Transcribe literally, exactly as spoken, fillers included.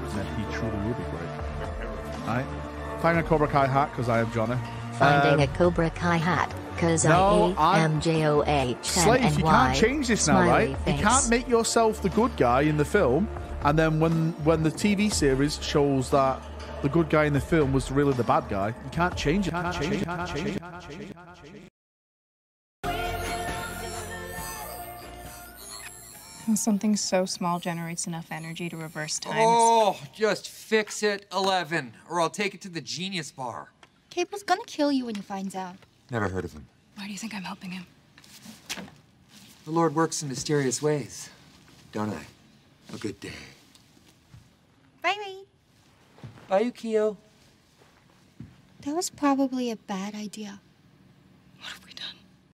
then he truly will be great. Alright? Finding a Cobra Kai hat, because I am Johnny. Finding um, a Cobra Kai hat, because no, I am J O H Slathe, you can't change this now, right? You can't make yourself the good guy in the film, and then when, when the T V series shows that the good guy in the film was really the bad guy, you can't change it. Can't change it. Can't change it. Can't change it. Can't change it. Something so small generates enough energy to reverse time. Oh, just fix it, Eleven, or I'll take it to the Genius Bar. Cable's gonna kill you when he finds out. Never heard of him. Why do you think I'm helping him? The Lord works in mysterious ways, don't I? A good day. Bye, Ray. Bye, Yukio. That was probably a bad idea.